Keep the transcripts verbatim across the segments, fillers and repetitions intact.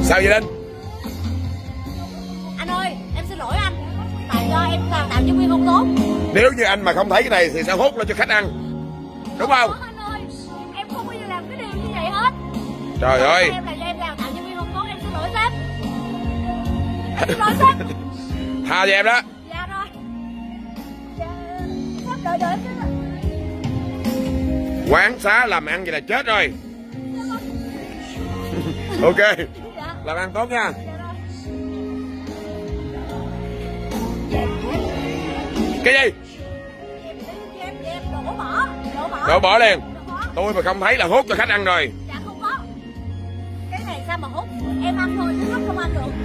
Sao vậy Linh? Anh ơi, em xin lỗi anh. Tại do em làm tạo nhân viên không tốt. Nếu như anh mà không thấy cái này thì sẽ hốt lên cho khách ăn, đúng không? Anh ơi, em không bao giờ làm cái điều như vậy hết. Trời ơi. Em là do em làm tạo nhân viên không tốt, em xin lỗi sếp. Em xin lỗi sếp. Tha cho em đó. Dạ rồi. Dạ, sếp đợi đợi chứ. Quán xá làm ăn vậy là chết rồi. Ok, làm ăn tốt nha. Cái gì? Đổ bỏ. Đổ bỏ liền. Tôi mà không thấy là hốt cho khách ăn rồi. Dạ không có. Cái này sao mà hốt? Em ăn thôi chứ không ăn được.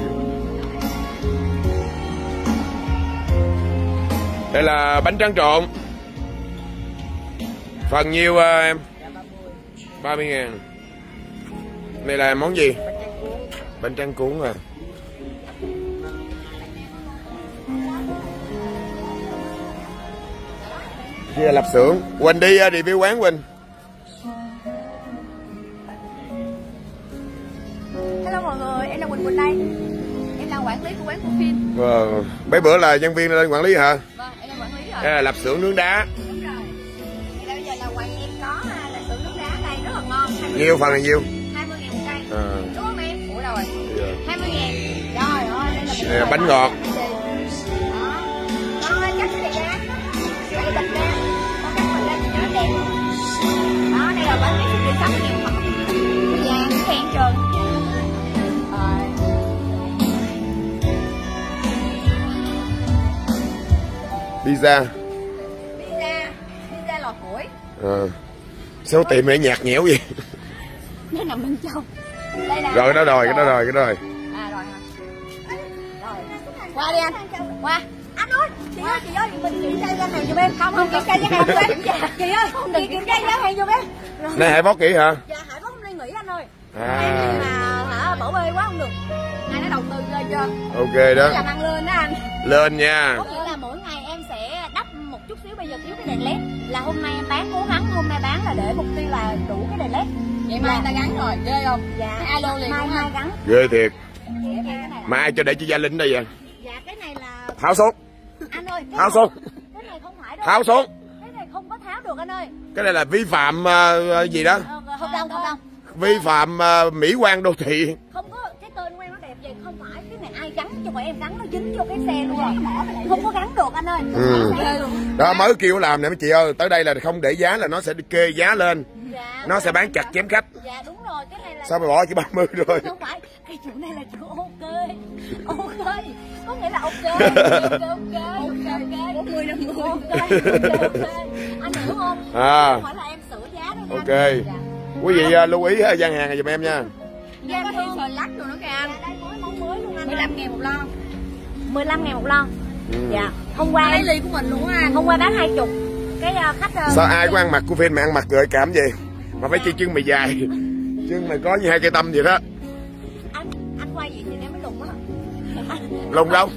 Đây là bánh tráng trộn. Phần nhiêu uh, em? ba mươi ngàn. Đây là món gì? Bánh tráng cuốn à. Đây là lạp xưởng. Quỳnh đi uh, review quán Quỳnh. Hello mọi người, em là Quỳnh Quỳnh đây. Em là quản lý của quán của Phin. Wow. Mấy bữa là nhân viên lên quản lý hả? Vâng, em là quản lý rồi. Đây là lạp xưởng nướng đá. Đúng rồi. Thì bây giờ là quán em có lạp xưởng nướng đá đây rất là ngon. Nhiêu phần là nhiêu? hai mươi ngàn một cây. À. Đúng không em? Ủa đâu rồi? Yeah. hai mươi ngàn. Trời ơi, đây là đây là bánh ngọt. Đó. Con ơi, cắt cái gì ra? Đây bịch ra. Con cắt mình lên cho nó đẹp. Đó, đây là bánh mì sụp đi sáu mươi ngàn hộp. Vàng, khen trơn. Pizza. Pizza, pizza lò củi. À. Sao tiệm này nhạt nhẽo vậy? Nó nằm bên trong. Đây là Rồi cái đó rồi, cái đó rồi, cái đó rồi. À rồi hả? Rồi. Qua đi anh. Qua. Anh ơi, chị ơi, chị ơi, mình kiểm tra giá hàng giùm em. Không, không kiểm tra giá hàng giùm em. Chị ơi, không được kiểm tra giá hàng giùm em. Này Hải Bót kỹ hả? Dạ, Hải Bót không đi nghỉ anh ơi. À. Em mà hả bỏ bê quá không được. Ngày nó đầu tư ghê chưa? Ok đó. Làm ăn lên đó anh. Lên nha. Có nghĩa là mỗi ngày em sẽ đắp một chút xíu, bây giờ thiếu cái đèn led. Là hôm nay em bán cố gắng, hôm nay bán là để mục tiêu là đủ cái đèn led. Vậy mai người ta gắn rồi, ghê không? Dạ. Alo liền mai mai gắn. Ghê thiệt. Mà ai cho để cho Gia Linh đây vậy? Dạ cái này là tháo xuống. Anh ơi, tháo này, xuống. Cái này không phải đâu. Tháo xuống. Cái này không có tháo được anh ơi. Cái này là vi phạm uh, gì đó? Ờ, không đâu, không đâu. Vi phạm uh, mỹ quan đô thị. Không có, cái tên của em nó đẹp vậy, không phải cái này ai gắn cho bọn em gắn nó dính vô cái xe luôn rồi. Không có gắn được anh ơi. Ừ. Đó mới kêu làm nè mấy chị ơi, tới đây là không để giá là nó sẽ kê giá lên. Dạ, nó sẽ bán chặt chém khách. Dạ đúng rồi, cái này là sao mày bỏ chỉ ba mươi rồi? Không phải, cái chỗ này là chỗ ok. Ok. Có nghĩa là ok. Ok ok. Ok bốn mươi năm mươi. Ok ok. Anh hiểu không? À. Không phải là em sửa giá đâu nha. Ok. Dạ. Quý vị uh, lưu ý uh, gian hàng này giùm em nha. Dạ có thêm sợi lắc rồi nữa kìa anh. Đây mới món mới luôn anh. mười lăm ngàn một lon. mười lăm ngàn một lon. Ừ. Dạ. Hôm qua lấy ly của mình luôn á anh. Hôm qua bán hai mươi. Cái uh, khách uh, sao ai cũng ăn mặc của phim mà ăn mặc gợi cảm gì mà phải chi chân mày dài, chân mày có như hai cây tâm vậy đó. Anh anh quay gì thì em mới lùng á. Lùng đâu.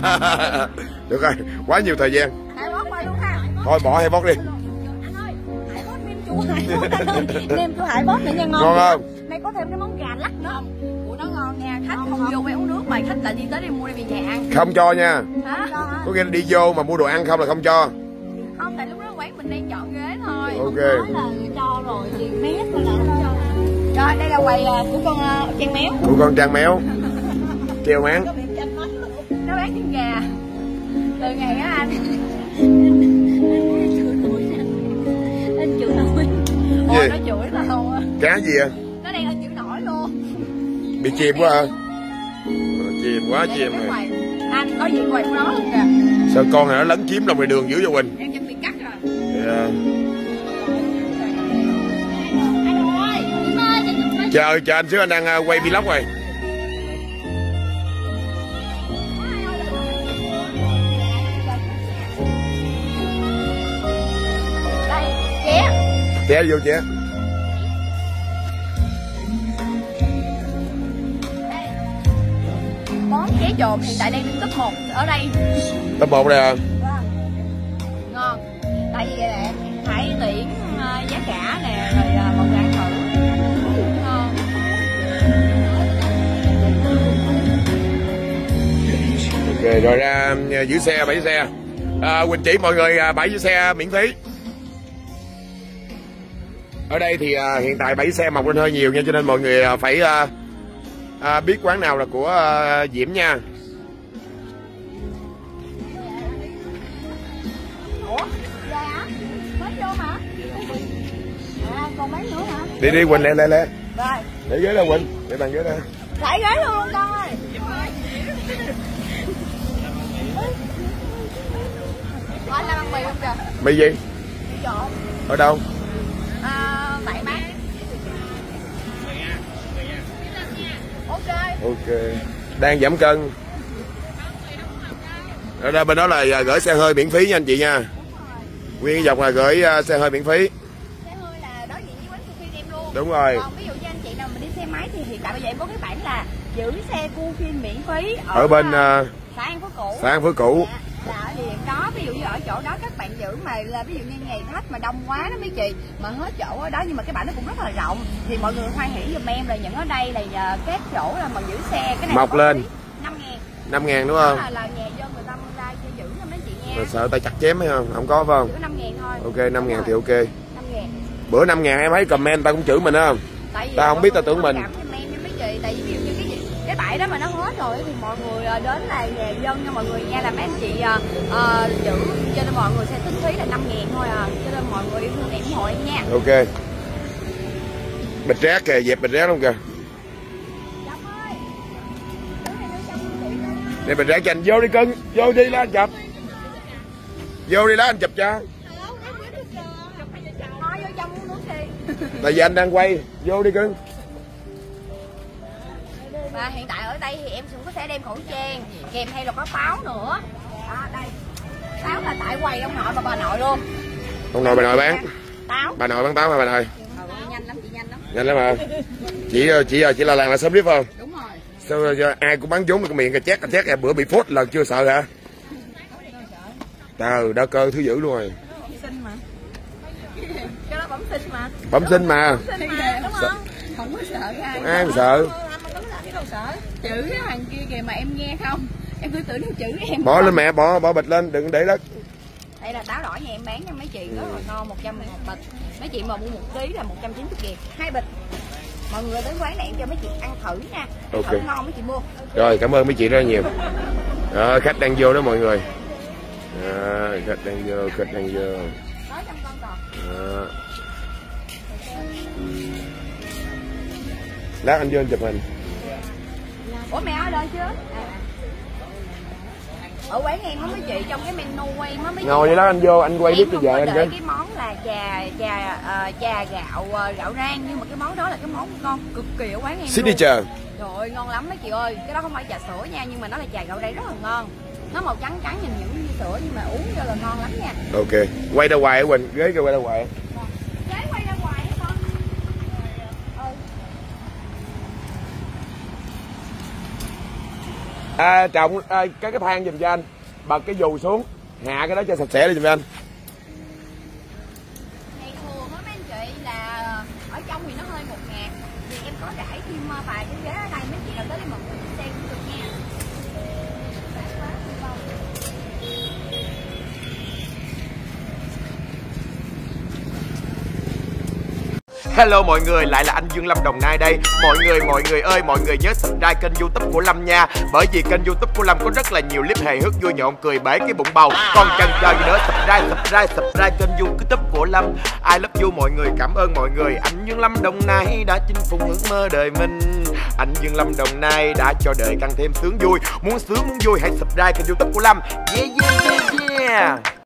Được rồi, quá nhiều thời gian. Hải Bót qua luôn ha. Thôi bỏ Hải Bót đi. Anh ơi, Hải Bót nem chua Hải Bót anh ơi. Nem chua Hải Bót nữa nha, ngon. Ngon không? Này có thêm cái món gà lắc nữa. Ủa nó ngon nha, khách không, không vô quán uống nước mà khách lại đi tới đi mua đi về nhà ăn. Không cho nha. Hả? Có nghĩa là đi vô mà mua đồ ăn không là không cho. Không, tại lúc đó quán mình đang chọn ghế thôi. Ok. Nói là cho rồi thì mét mà là không cho. Rồi đây là quầy của con uh, Trang Méo. Của con Trang Méo. Treo máng. Nó bán trứng gà. Từ ngày á anh. Anh chửi nổi. Ôi nó chửi là luôn á. Cá gì à? Nó đang ở chửi nổi luôn. Bị chìm quá hả? Chìm quá chìm rồi. Anh có gì quầy của nó luôn kìa. Sao con này nó lấn chiếm lòng ngoài đường dữ vậy Quỳnh? Em chuẩn bị cắt rồi. Yeah. Chờ chờ anh xíu, anh đang quay vlog rồi. Đây, ché. Ché vô ché. Món ché trộn hiện tại đang đứng top một ở đây. Top một đây à? Ngon. Tại vì Hải Tiễn uh, giá cả nè, rồi uh, một ngàn thử. Ngon. rồi rồi ra giữ xe, bãi giữ xe. À, Quỳnh chỉ mọi người bãi giữ xe miễn phí. Ở đây thì à, hiện tại bãi xe mọc lên hơi nhiều nha, cho nên mọi người à, phải à, à, biết quán nào là của à, Diễm nha. Ủa? Dạ. Mới vô hả? À, còn mấy nữa hả? Đi đi Quỳnh, lẹ lẹ lẹ. Rồi. Để ghế ra Quỳnh, để bàn ghế ra. Lại ghế luôn con ơi. Anh đang ăn mì không kìa? Mì gì? Mì trộn. Ở đâu? À, tại bác. Ok. Ok. Đang giảm cân. Ở đây bên đó là gửi xe hơi miễn phí nha anh chị nha. Nguyên dọc là gửi xe hơi miễn phí. Xe hơi là đối diện với quán cà phê em luôn. Đúng rồi. Còn ví dụ như anh chị nào mà đi xe máy thì hiện tại bây giờ em có cái bản là giữ xe cu phim miễn phí ở, Ở bên uh, xã An Phú Cũ. xã An Phú Cũ. Dạ, là ở địa điểm đó, ví dụ như ở chỗ đó các bạn giữ mà là ví dụ như ngày khách mà đông quá đó mấy chị, mà hết chỗ ở đó nhưng mà cái bản nó cũng rất là rộng thì mọi người hoan hỉ giùm em là những ở đây là uh, các chỗ là mà giữ xe cái này mọc lên năm ngàn. năm ngàn đúng không? Đó là, là nhà dân người ta mua ra cho giữ cho mấy chị nha. Rồi sợ tay chặt chém hay không? Không có phải không? Giữ năm ngàn thôi. Ok, năm ngàn thì ok. năm ngàn. Bữa năm ngàn em thấy comment ta cũng chửi mình không? Tại vì ta không biết ta tưởng mình. Cảm cho em nha mấy chị, tại vì ví dụ như cái gì cái bãi đó mà nó hết rồi thì mọi người đến là nhà dân nha mọi người nha, là mấy anh chị uh, uh, giữ cho nên mọi người sẽ tính phí là năm ngàn thôi à, cho nên mọi người yêu thương em ủng hộ em nha. Ok. Bịch rác kìa, dẹp bịch rác luôn kìa. Để bịch rác cho anh vô đi cưng, vô đi lá anh chụp. Vô đi lá anh chụp cho. Tại vì anh đang quay, vô đi cưng. Và hiện tại ở đây thì em cũng có sẽ đem khẩu trang kèm theo là có pháo nữa. Đó, đây. Pháo là tại quầy ông nội và bà nội luôn. Ông nội bà nội bán. Táo. Bà nội bán táo hả bà nội? Ừ, nhanh lắm chị, nhanh lắm. Nhanh lắm hả? Chị chị chị là làng là sớm biết không? Đúng rồi. Sao ai cũng bán vốn cái miệng cái chét cái chét bữa bị phốt lần chưa sợ hả? Tao đau cơ thứ dữ luôn rồi. Sinh mà. Cái đó bẩm sinh mà. Bẩm sinh mà. Bẩm sinh mà, đúng không? Không có sợ ai. Ai mà sợ? Cái đâu sợ. Chữ cái thằng kia kìa mà em nghe không? Em cứ tưởng nó chữ em. Bỏ lên mẹ, bỏ bỏ bịch lên, đừng để đất. Đây là táo đỏ nhà em bán cho mấy chị rất là ngon, một trăm một bịch. Mấy chị mà mua một ký là một trăm chín mươi ngàn, hai bịch. Mọi người đến quán này em cho mấy chị ăn thử nha. Ok. Thử ngon mấy chị mua. Rồi, cảm ơn mấy chị rất là nhiều. Đó, khách đang vô đó mọi người. Đó, khách đang vô, khách đang vô. Nói trong con còn. Đó. Lát anh vô anh chụp hình. Ủa mẹ ở đây chưa? À. Ở quán em á mấy chị, trong cái menu em á mấy chị. Ngồi vậy đó anh vô, anh quay biết cho vợ anh chứ. chứ. Cái món là chà chà uh, chà gạo uh, gạo rang, nhưng mà cái món đó là cái món ngon cực kỳ ở quán em. Signature. Trời ơi ngon lắm mấy chị ơi, cái đó không phải trà sữa nha, nhưng mà nó là trà gạo rang rất là ngon. Nó màu trắng trắng nhìn những như sữa nhưng mà uống vô là ngon lắm nha. Ok, quay ra hoài ở Quỳnh, ghế kêu quay ra hoài. Ghế quay ra ngoài hả con? Ừ. À, trọng à, cái cái thang giùm cho anh, bật cái dù xuống, hạ cái đó cho sạch sẽ đi giùm cho anh. Này thường á mấy anh chị là ở trong thì nó hơi một ngạt, thì em có rải thêm vài cái ghế ở đây, mấy chị nào tới đây mà mua xe cũng được nha. Hello mọi người, lại là anh Dương Lâm Đồng Nai đây. Mọi người, mọi người ơi, mọi người nhớ subscribe kênh YouTube của Lâm nha. Bởi vì kênh YouTube của Lâm có rất là nhiều clip hề hước vui nhộn cười bể cái bụng bầu. Còn chần chờ gì nữa, subscribe, subscribe, subscribe kênh YouTube của Lâm. I love you mọi người, cảm ơn mọi người. Anh Dương Lâm Đồng Nai đã chinh phục ước mơ đời mình. Anh Dương Lâm Đồng Nai đã cho đời càng thêm sướng vui. Muốn sướng muốn vui hãy subscribe kênh YouTube của Lâm. Yeah yeah yeah yeah.